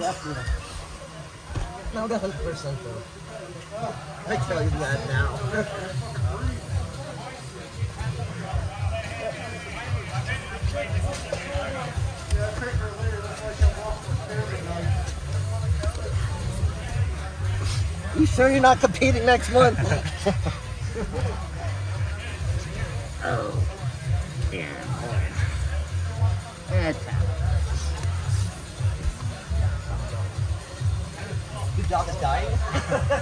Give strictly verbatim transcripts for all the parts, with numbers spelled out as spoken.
left, you know. No, one hundred percent though. I tell you that now. You sure you're not competing next month? Oh, yeah. That's how. Good job at dying.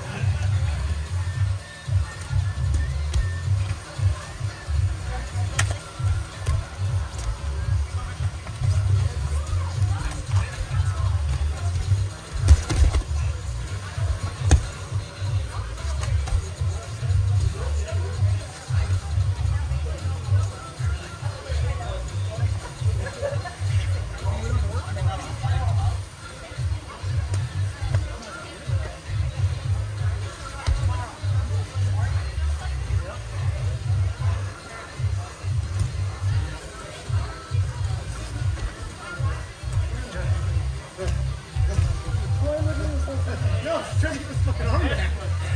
No, she's trying to get this fucking arm back.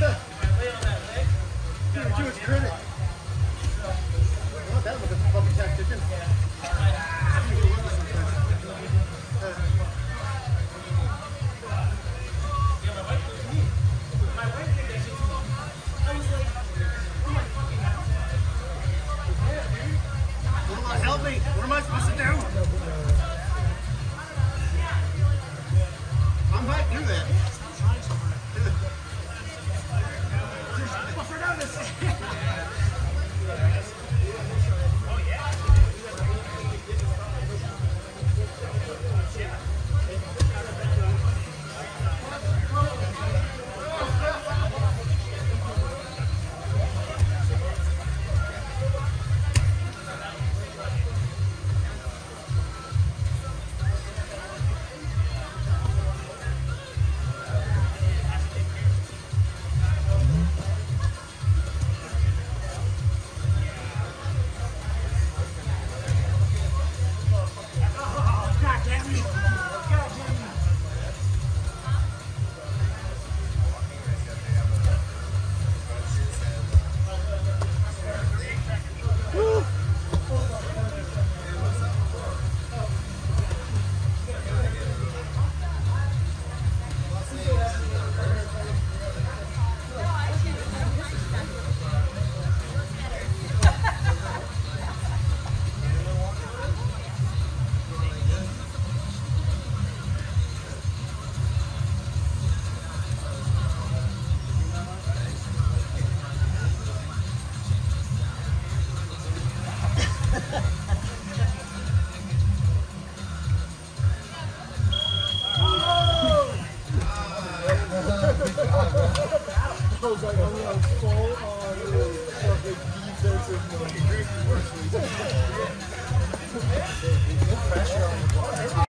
Give her too much credit. Well, that was a fucking tactician. Help me! What am I supposed to do? I might do that. I was like, I'm gonna fall on fucking defensive. Fucking great. Pressure on the ball.